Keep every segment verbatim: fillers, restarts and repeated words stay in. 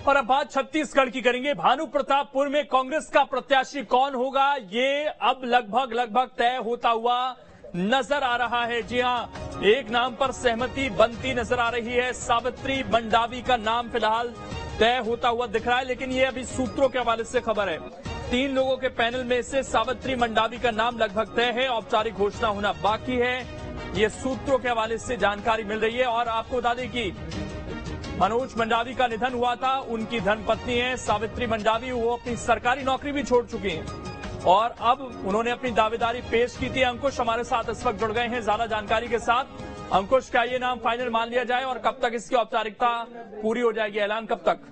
और अब बात छत्तीसगढ़ की करेंगे। भानु प्रतापपुर में कांग्रेस का प्रत्याशी कौन होगा, ये अब लगभग लगभग तय होता हुआ नजर आ रहा है। जी हां, एक नाम पर सहमति बनती नजर आ रही है। सावित्री मंडावी का नाम फिलहाल तय होता हुआ दिख रहा है, लेकिन ये अभी सूत्रों के हवाले से खबर है। तीन लोगों के पैनल में से सावित्री मंडावी का नाम लगभग तय है, औपचारिक घोषणा होना बाकी है। ये सूत्रों के हवाले से जानकारी मिल रही है। और आपको बता दें कि मनोज मंडावी का निधन हुआ था, उनकी धर्मपत्नी है सावित्री मंडावी, वो अपनी सरकारी नौकरी भी छोड़ चुकी हैं और अब उन्होंने अपनी दावेदारी पेश की थी। अंकुश हमारे साथ इस वक्त जुड़ गए हैं ज्यादा जानकारी के साथ। अंकुश, क्या ये नाम फाइनल मान लिया जाए और कब तक इसकी औपचारिकता पूरी हो जाएगी, ऐलान कब तक?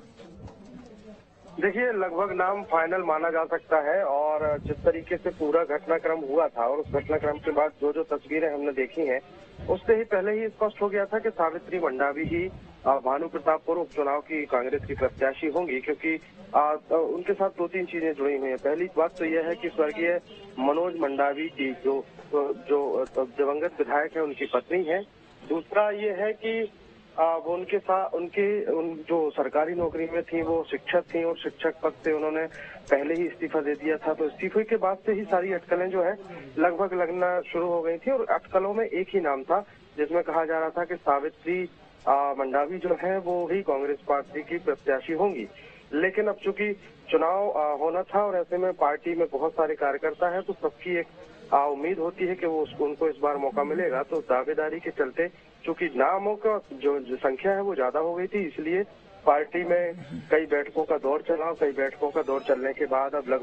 देखिए, लगभग नाम फाइनल माना जा सकता है और जिस तरीके से पूरा घटनाक्रम हुआ था और उस घटनाक्रम के बाद जो जो तस्वीरें हमने देखी हैं, उससे ही पहले ही स्पष्ट हो गया था कि सावित्री मंडावी ही भानु प्रतापपुर उपचुनाव की कांग्रेस की प्रत्याशी होंगी, क्योंकि आ, उनके साथ दो तीन चीजें जुड़ी हुई हैं। पहली बात तो यह है कि स्वर्गीय मनोज मंडावी जी जो जो दिवंगत विधायक है उनकी पत्नी है। दूसरा ये है कि आ, वो उनके साथ उनके उन जो सरकारी नौकरी में थी वो शिक्षक थी और शिक्षक पद से उन्होंने पहले ही इस्तीफा दे दिया था। तो इस्तीफे के बाद से ही सारी अटकलें जो है लगभग लगना शुरू हो गई थी और अटकलों में एक ही नाम था जिसमें कहा जा रहा था कि सावित्री मंडावी जो है वो ही कांग्रेस पार्टी की प्रत्याशी होंगी। लेकिन अब चूंकि चुनाव आ, होना था और ऐसे में पार्टी में बहुत सारे कार्यकर्ता है, तो सबकी एक आ, उम्मीद होती है कि वो उनको इस बार मौका मिलेगा। तो दावेदारी के चलते चूंकि नामों का जो, जो संख्या है वो ज्यादा हो गई थी, इसलिए पार्टी में कई बैठकों का दौर चला। कई बैठकों का दौर चलने के बाद अब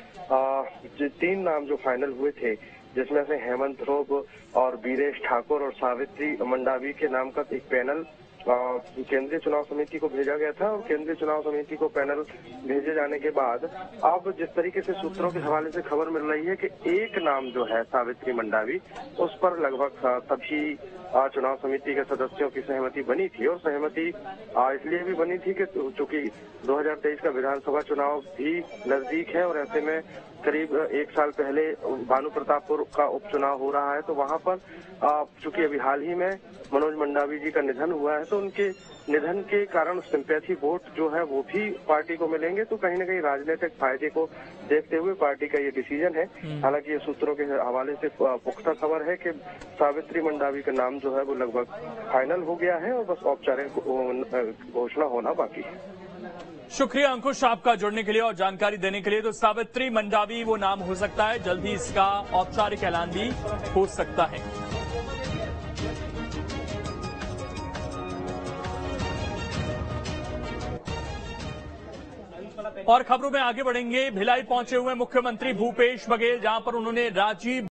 लगभग तीन नाम जो फाइनल हुए थे, जिसमें से हेमंत रोब और बीरेश ठाकुर और सावित्री मंडावी के नाम का एक पैनल केंद्रीय चुनाव समिति को भेजा गया था। और केंद्रीय चुनाव समिति को पैनल भेजे जाने के बाद अब जिस तरीके से सूत्रों के हवाले से खबर मिल रही है कि एक नाम जो है सावित्री मंडावी, उस पर लगभग सभी चुनाव समिति के सदस्यों की सहमति बनी थी। और सहमति इसलिए भी बनी थी कि चूंकि दो हज़ार तेईस का विधानसभा चुनाव भी नजदीक है और ऐसे में करीब एक साल पहले भानु प्रतापपुर का उपचुनाव हो रहा है, तो वहां पर चूंकि अभी हाल ही में मनोज मंडावी जी का निधन हुआ है, तो उनके निधन के कारण सिंपैथी वोट जो है वो भी पार्टी को मिलेंगे। तो कहीं न कहीं राजनीतिक फायदे को देखते हुए पार्टी का ये डिसीजन है। हालांकि ये सूत्रों के हवाले से पुख्ता खबर है कि सावित्री मंडावी का नाम जो है वो लगभग फाइनल हो गया है और बस औपचारिक घोषणा होना बाकी है। शुक्रिया अंकुश आपका जुड़ने के लिए और जानकारी देने के लिए। तो सावित्री मंडावी वो नाम हो सकता है, जल्द ही इसका औपचारिक ऐलान भी हो सकता है। और खबरों में आगे बढ़ेंगे। भिलाई पहुंचे हुए मुख्यमंत्री भूपेश बघेल, जहां पर उन्होंने राजीव